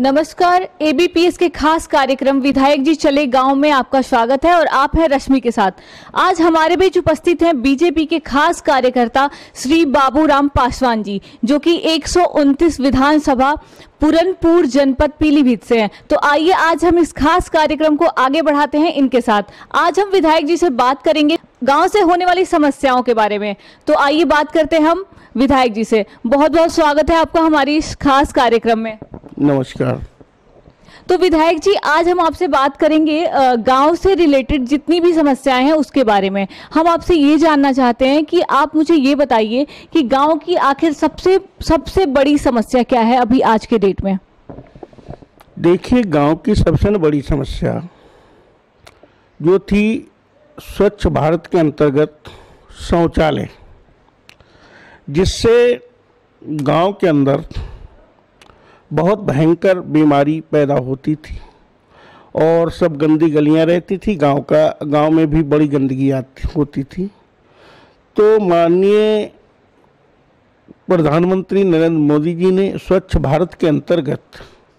नमस्कार। एबीपीएस के खास कार्यक्रम विधायक जी चले गांव में आपका स्वागत है और आप हैं रश्मि के साथ। आज हमारे बीच उपस्थित हैं बीजेपी के खास कार्यकर्ता श्री बाबूराम पासवान जी, जो कि 129 विधानसभा पूरनपुर जनपद पीलीभीत से हैं। तो आइए आज हम इस खास कार्यक्रम को आगे बढ़ाते हैं इनके साथ। आज हम विधायक जी से बात करेंगे गांव से होने वाली समस्याओं के बारे में। तो आइए बात करते हैं हम विधायक जी से। बहुत बहुत स्वागत है आपका हमारी इस खास कार्यक्रम में। नमस्कार। तो विधायक जी, आज हम आपसे बात करेंगे गांव से रिलेटेड जितनी भी समस्याएं हैं उसके बारे में। हम आपसे ये जानना चाहते हैं कि आप मुझे ये बताइए कि गांव की आखिर सबसे बड़ी समस्या क्या है अभी आज के डेट में। देखिए, गांव की सबसे बड़ी समस्या जो थी स्वच्छ भारत के अंतर्गत शौचालय, जिससे गांव के अंदर बहुत भयंकर बीमारी पैदा होती थी और सब गंदी गलियां रहती थी। गांव में भी बड़ी गंदगी होती थी। तो माननीय प्रधानमंत्री नरेंद्र मोदी जी ने स्वच्छ भारत के अंतर्गत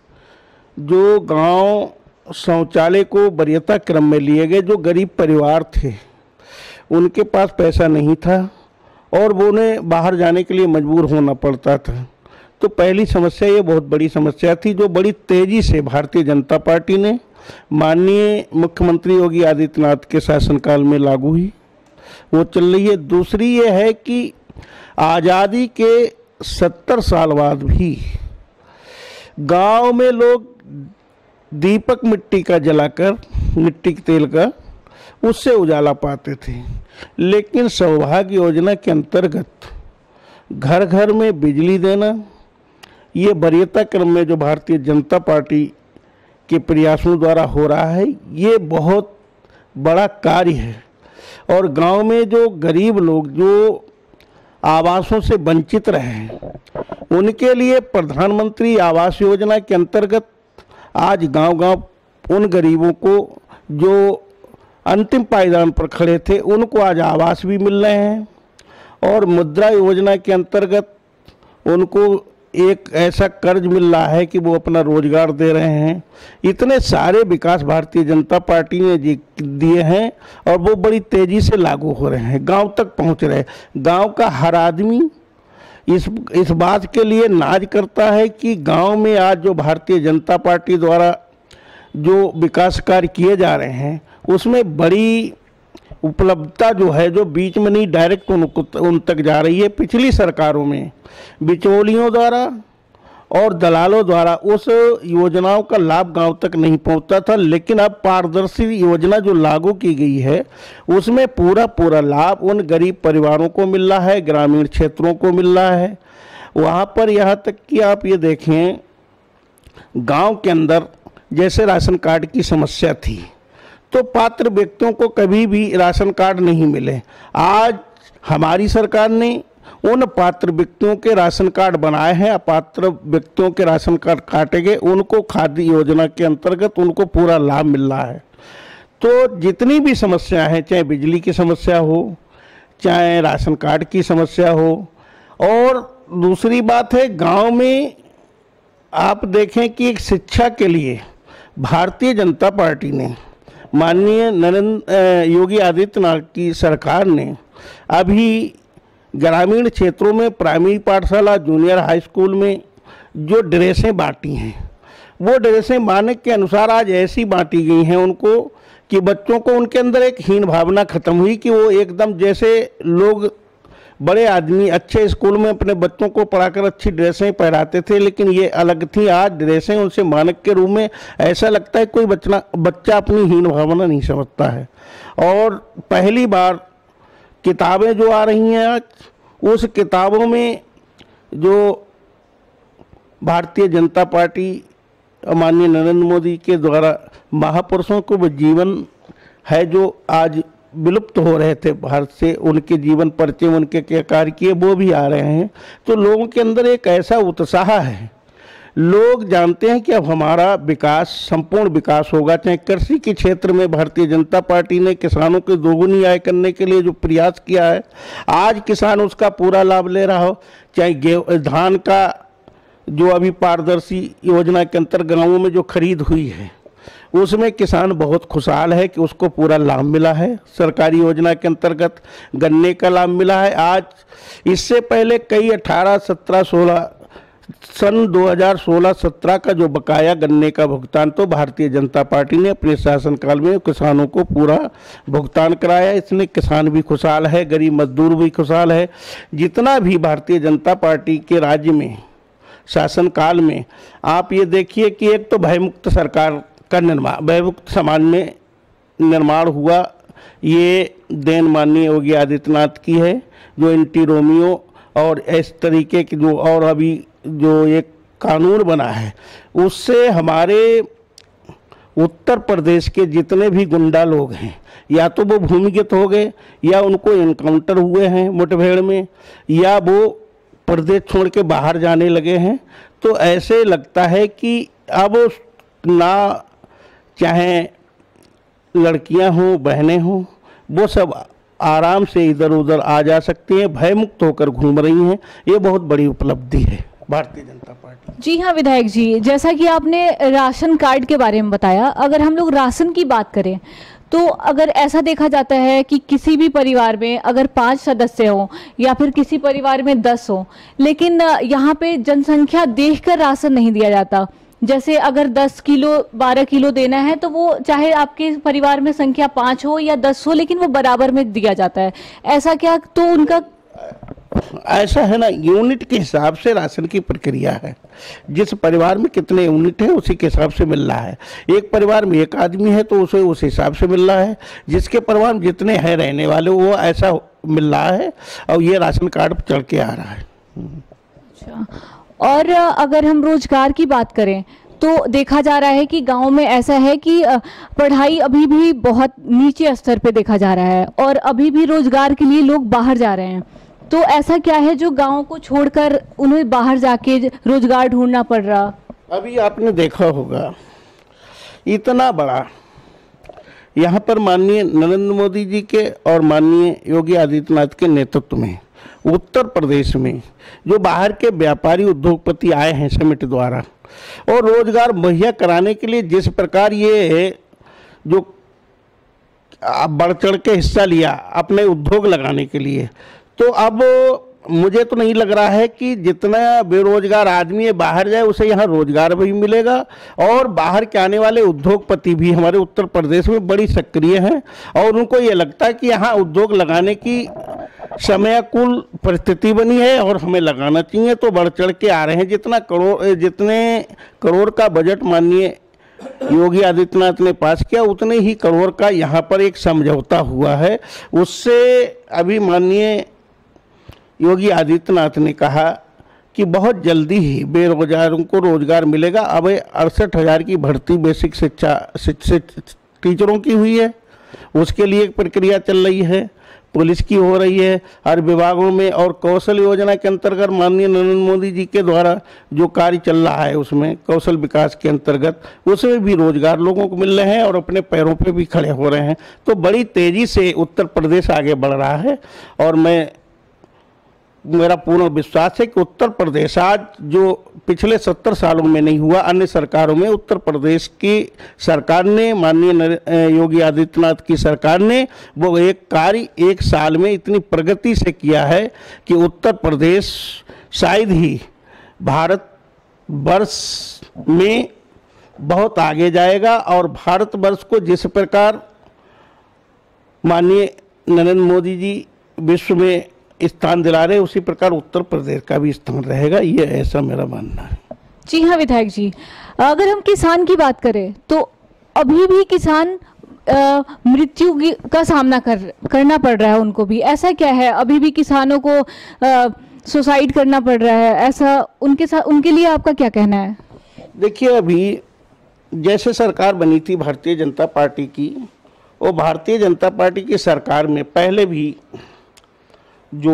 जो गांव शौचालय को वरीयता क्रम में लिए गए, जो गरीब परिवार थे उनके पास पैसा नहीं था और वो उन्हें बाहर जाने के लिए मजबूर होना पड़ता था। तो पहली समस्या ये बहुत बड़ी समस्या थी, जो बड़ी तेज़ी से भारतीय जनता पार्टी ने माननीय मुख्यमंत्री योगी आदित्यनाथ के शासनकाल में लागू हुई, वो चल रही है। दूसरी ये है कि आज़ादी के 70 साल बाद भी गांव में लोग दीपक मिट्टी का जलाकर, मिट्टी के तेल का, उससे उजाला पाते थे। लेकिन सौभाग्य योजना के अंतर्गत घर घर में बिजली देना, ये वरीयता क्रम में जो भारतीय जनता पार्टी के प्रयासों द्वारा हो रहा है, ये बहुत बड़ा कार्य है। और गांव में जो गरीब लोग जो आवासों से वंचित रहे हैं, उनके लिए प्रधानमंत्री आवास योजना के अंतर्गत आज गांव-गांव उन गरीबों को जो अंतिम पायदान पर खड़े थे, उनको आज आवास भी मिल रहे हैं। और मुद्रा योजना के अंतर्गत उनको एक ऐसा कर्ज मिल रहा है कि वो अपना रोजगार दे रहे हैं। इतने सारे विकास भारतीय जनता पार्टी ने दिए हैं और वो बड़ी तेज़ी से लागू हो रहे हैं, गांव तक पहुंच रहे हैं। गांव का हर आदमी इस बात के लिए नाज करता है कि गांव में आज जो भारतीय जनता पार्टी द्वारा जो विकास कार्य किए जा रहे हैं, उसमें बड़ी उपलब्धता जो है, जो बीच में नहीं डायरेक्ट उन तक जा रही है। पिछली सरकारों में बिचौलियों द्वारा और दलालों द्वारा उस योजनाओं का लाभ गांव तक नहीं पहुंचता था, लेकिन अब पारदर्शी योजना जो लागू की गई है, उसमें पूरा लाभ उन गरीब परिवारों को मिल रहा है, ग्रामीण क्षेत्रों को मिल रहा है। वहाँ पर यहाँ तक कि आप ये देखें, गांव के अंदर जैसे राशन कार्ड की समस्या थी, तो पात्र व्यक्तियों को कभी भी राशन कार्ड नहीं मिले। आज हमारी सरकार ने उन पात्र व्यक्तियों के राशन कार्ड बनाए हैं। अपात्र व्यक्तियों के राशन कार्ड काटे गए, उनको खाद्य योजना के अंतर्गत उनको पूरा लाभ मिल रहा है। तो जितनी भी समस्या है, चाहे बिजली की समस्या हो, चाहे राशन कार्ड की समस्या हो, और दूसरी बात है गांव में आप देखें कि एक शिक्षा के लिए भारतीय जनता पार्टी ने, माननीय नरेंद्र योगी आदित्यनाथ की सरकार ने अभी ग्रामीण क्षेत्रों में प्राइमरी पाठशाला, जूनियर हाई स्कूल में जो ड्रेसें बांटी हैं, वो ड्रेसें मानक के अनुसार आज ऐसी बांटी गई हैं उनको कि बच्चों को उनके अंदर एक हीन भावना खत्म हुई कि वो एकदम जैसे लोग बड़े आदमी अच्छे स्कूल में अपने बच्चों को पढ़ाकर अच्छी ड्रेसें पहनाते थे, लेकिन ये अलग थी। आज ड्रेसें उनसे मानक के रूप में ऐसा लगता है कोई बच्चा अपनी हीन भावना नहीं समझता है। और पहली बार किताबें जो आ रही हैं आज, उस किताबों में जो भारतीय जनता पार्टी माननीय नरेंद्र मोदी के द्वारा महापुरुषों को वो जीवन है जो आज विलुप्त हो रहे थे भारत से, उनके जीवन परिचय, उनके क्या कार्य किए, वो भी आ रहे हैं। तो लोगों के अंदर एक ऐसा उत्साह है, लोग जानते हैं कि अब हमारा विकास, संपूर्ण विकास होगा। चाहे कृषि के क्षेत्र में भारतीय जनता पार्टी ने किसानों के दोगुनी आय करने के लिए जो प्रयास किया है, आज किसान उसका पूरा लाभ ले रहा हो। चाहे धान का जो अभी पारदर्शी योजना के अंतर्गत गाँवों में जो खरीद हुई है उसमें किसान बहुत खुशहाल है कि उसको पूरा लाभ मिला है। सरकारी योजना के अंतर्गत गन्ने का लाभ मिला है। आज इससे पहले कई 18, 17, 16 सन 2016-17 का जो बकाया गन्ने का भुगतान तो भारतीय जनता पार्टी ने अपने शासनकाल में किसानों को पूरा भुगतान कराया। इसमें किसान भी खुशहाल है, गरीब मजदूर भी खुशहाल है। जितना भी भारतीय जनता पार्टी के राज्य में शासनकाल में आप ये देखिए कि एक तो भयमुक्त सरकार का निर्माण, भयमुक्त समाज में निर्माण हुआ। ये देन माननीय योगी आदित्यनाथ की है, जो एंटी रोमियो और इस तरीके की जो और अभी जो एक कानून बना है उससे हमारे उत्तर प्रदेश के जितने भी गुंडा लोग हैं या तो वो भूमिगत हो गए या उनको एनकाउंटर हुए हैं मुठभेड़ में या वो प्रदेश छोड़ के बाहर जाने लगे हैं। तो ऐसे लगता है कि अब ना चाहे लड़कियां हों बहनें हों वो सब आराम से इधर उधर आ जा सकती हैं, भयमुक्त होकर घूम रही हैं। ये बहुत बड़ी उपलब्धि है भारतीय जनता पार्टी। जी हाँ विधायक जी, जैसा कि आपने राशन कार्ड के बारे में बताया, अगर हम लोग राशन की बात करें तो अगर ऐसा देखा जाता है कि किसी भी परिवार में अगर 5 सदस्य हों या फिर किसी परिवार में 10 हों, लेकिन यहाँ पे जनसंख्या देखकर राशन नहीं दिया जाता। जैसे अगर 10 किलो 12 किलो देना है तो वो चाहे आपके परिवार में संख्या 5 हो या 10 हो, लेकिन वो बराबर में दिया जाता है। ऐसा क्या तो उनका ऐसा है ना, यूनिट के हिसाब से राशन की प्रक्रिया है। जिस परिवार में कितने यूनिट हैं उसी के हिसाब से मिल रहा है। एक परिवार में एक आदमी है तो उसे उस हिसाब से मिल रहा है। जिसके परिवार में जितने हैं रहने वाले वो ऐसा मिल रहा है और ये राशन कार्ड चल के आ रहा है। अच्छा, और अगर हम रोजगार की बात करें तो देखा जा रहा है कि गांव में ऐसा है कि पढ़ाई अभी भी बहुत नीचे स्तर पे देखा जा रहा है और अभी भी रोजगार के लिए लोग बाहर जा रहे हैं। तो ऐसा क्या है जो गांव को छोड़कर उन्हें बाहर जाके रोजगार ढूंढना पड़ रहा? अभी आपने देखा होगा इतना बड़ा यहाँ पर माननीय नरेंद्र मोदी जी के और माननीय योगी आदित्यनाथ के नेतृत्व में उत्तर प्रदेश में जो बाहर के व्यापारी उद्योगपति आए हैं समिट द्वारा और रोजगार मुहैया कराने के लिए जिस प्रकार ये जो बढ़ चढ़ के हिस्सा लिया अपने उद्योग लगाने के लिए, तो अब मुझे तो नहीं लग रहा है कि जितना बेरोजगार आदमी है बाहर जाए उसे यहाँ रोजगार भी मिलेगा। और बाहर के आने वाले उद्योगपति भी हमारे उत्तर प्रदेश में बड़ी सक्रिय हैं और उनको ये लगता है कि यहाँ उद्योग लगाने की समयाकुल परिस्थिति बनी है और हमें लगाना चाहिए, तो बढ़ चढ़ के आ रहे हैं। जितने करोड़ का बजट माननीय योगी आदित्यनाथ ने पास किया उतने ही करोड़ का यहाँ पर एक समझौता हुआ है। उससे अभी माननीय योगी आदित्यनाथ ने कहा कि बहुत जल्दी ही बेरोजगारों को रोजगार मिलेगा। अब 68,000 की भर्ती बेसिक शिक्षा टीचरों की हुई है, उसके लिए एक प्रक्रिया चल रही है, पुलिस की हो रही है हर विभागों में। और कौशल योजना के अंतर्गत माननीय नरेंद्र मोदी जी के द्वारा जो कार्य चल रहा है उसमें कौशल विकास के अंतर्गत उसमें भी रोजगार लोगों को मिल रहे हैं और अपने पैरों पे भी खड़े हो रहे हैं। तो बड़ी तेज़ी से उत्तर प्रदेश आगे बढ़ रहा है और मेरा पूर्ण विश्वास है कि उत्तर प्रदेश आज जो पिछले 70 सालों में नहीं हुआ अन्य सरकारों में, उत्तर प्रदेश की सरकार ने माननीय योगी आदित्यनाथ की सरकार ने वो एक कार्य 1 साल में इतनी प्रगति से किया है कि उत्तर प्रदेश शायद ही भारत वर्ष में बहुत आगे जाएगा। और भारत वर्ष को जिस प्रकार माननीय नरेंद्र मोदी जी विश्व में स्थान दिला रहे उसी प्रकार उत्तर प्रदेश का भी स्थान रहेगा, ये ऐसा मेरा मानना है। जी हाँ विधायक जी, अगर हम किसान की बात करें तो अभी भी किसान मृत्यु का सामना करना पड़ रहा है उनको भी। ऐसा क्या है अभी भी किसानों को सुसाइड करना पड़ रहा है, ऐसा उनके लिए आपका क्या कहना है? देखिए अभी जैसे सरकार बनी थी भारतीय जनता पार्टी की, और भारतीय जनता पार्टी की सरकार में पहले भी जो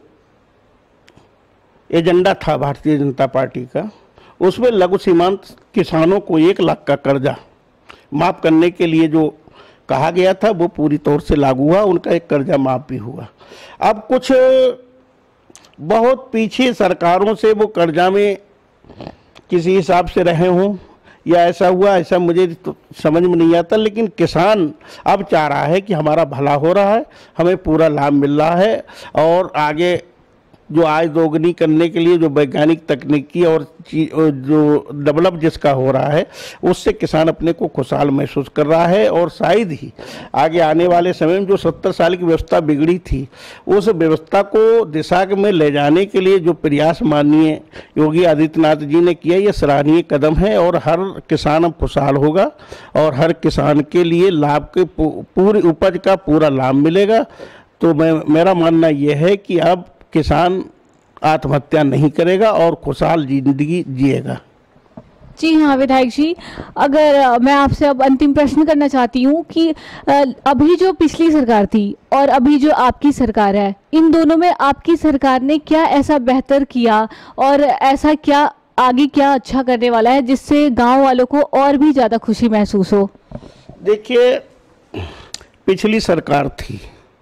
एजेंडा था भारतीय जनता पार्टी का उसमें लघु सीमांत किसानों को 1 लाख का कर्जा माफ़ करने के लिए जो कहा गया था वो पूरी तौर से लागू हुआ, उनका एक कर्जा माफ़ भी हुआ। अब कुछ बहुत पीछे सरकारों से वो कर्जा में किसी हिसाब से रहे हों या ऐसा हुआ, ऐसा मुझे तो समझ में नहीं आता। लेकिन किसान अब चाह रहा है कि हमारा भला हो रहा है, हमें पूरा लाभ मिल रहा है, और आगे जो आय दोगुनी करने के लिए जो वैज्ञानिक तकनीकी और जो डेवलप जिसका हो रहा है, उससे किसान अपने को खुशहाल महसूस कर रहा है। और शायद ही आगे आने वाले समय में जो 70 साल की व्यवस्था बिगड़ी थी, उस व्यवस्था को दिशा में ले जाने के लिए जो प्रयास माननीय योगी आदित्यनाथ जी ने किया, ये सराहनीय कदम है। और हर किसान अब खुशहाल होगा और हर किसान के लिए लाभ के पूरी उपज का पूरा लाभ मिलेगा। तो मेरा मानना यह है कि अब किसान आत्महत्या नहीं करेगा और खुशहाल जिंदगी जिएगा। जी हाँ विधायक जी, अगर मैं आपसे अब अंतिम प्रश्न करना चाहती हूँ कि अभी जो पिछली सरकार थी और अभी जो आपकी सरकार है, इन दोनों में आपकी सरकार ने क्या ऐसा बेहतर किया और ऐसा क्या आगे क्या अच्छा करने वाला है जिससे गांव वालों को और भी ज़्यादा खुशी महसूस हो? देखिए, पिछली सरकार थी,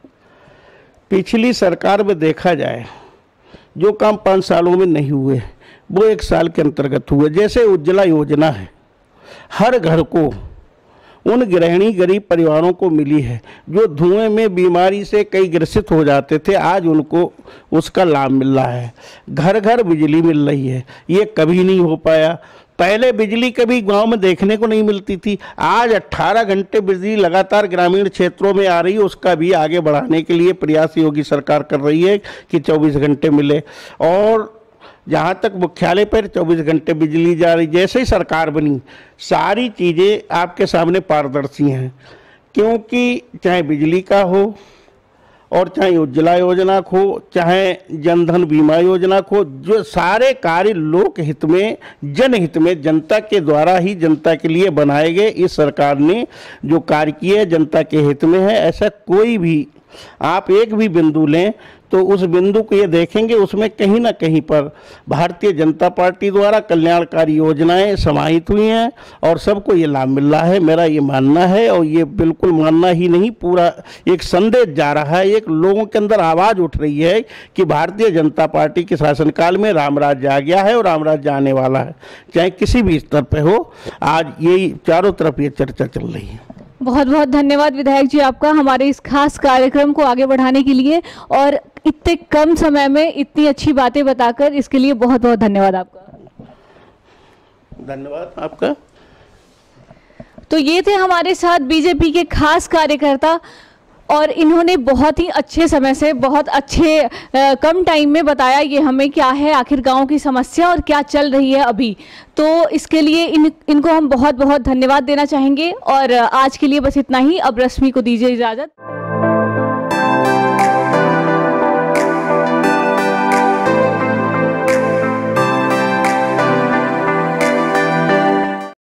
पिछली सरकार में देखा जाए जो काम 5 सालों में नहीं हुए वो 1 साल के अंतर्गत हुए। जैसे उज्ज्वला योजना है, हर घर को उन गृहिणी गरीब परिवारों को मिली है जो धुएं में बीमारी से कई ग्रसित हो जाते थे, आज उनको उसका लाभ मिल रहा है। घर घर बिजली मिल रही है, ये कभी नहीं हो पाया। पहले बिजली कभी गांव में देखने को नहीं मिलती थी, आज 18 घंटे बिजली लगातार ग्रामीण क्षेत्रों में आ रही है। उसका भी आगे बढ़ाने के लिए प्रयास योगी सरकार कर रही है कि 24 घंटे मिले। और जहाँ तक मुख्यालय पर 24 घंटे बिजली जा रही, जैसे ही सरकार बनी सारी चीज़ें आपके सामने पारदर्शी हैं, क्योंकि चाहे बिजली का हो और चाहे उज्ज्वला योजना को, चाहे जनधन बीमा योजना को, जो सारे कार्य लोक हित में, जनहित में, जनता के द्वारा ही जनता के लिए बनाए गए। इस सरकार ने जो कार्य किए जनता के हित में है। ऐसा कोई भी आप एक भी बिंदु लें तो उस बिंदु को ये देखेंगे उसमें कहीं ना कहीं पर भारतीय जनता पार्टी द्वारा कल्याणकारी योजनाएं समाहित हुई हैं और सबको ये लाभ मिल रहा है। मेरा ये मानना है, और ये बिल्कुल मानना ही नहीं, पूरा एक संदेश जा रहा है, एक लोगों के अंदर आवाज़ उठ रही है कि भारतीय जनता पार्टी के शासनकाल में रामराज्य आ गया है और रामराज्य आने वाला है, चाहे किसी भी स्तर पर हो। आज यही चारों तरफ ये चर्चा चल रही है। बहुत बहुत धन्यवाद विधायक जी आपका हमारे इस खास कार्यक्रम को आगे बढ़ाने के लिए, और इतने कम समय में इतनी अच्छी बातें बताकर इसके लिए बहुत बहुत धन्यवाद आपका। धन्यवाद आपका। तो ये थे हमारे साथ बीजेपी के खास कार्यकर्ता, और इन्होंने बहुत ही अच्छे समय से, बहुत अच्छे कम टाइम में बताया ये हमें क्या है आखिर गांव की समस्या और क्या चल रही है अभी। तो इसके लिए इनको हम बहुत बहुत धन्यवाद देना चाहेंगे। और आज के लिए बस इतना ही। अब रश्मि को दीजिए इजाज़त।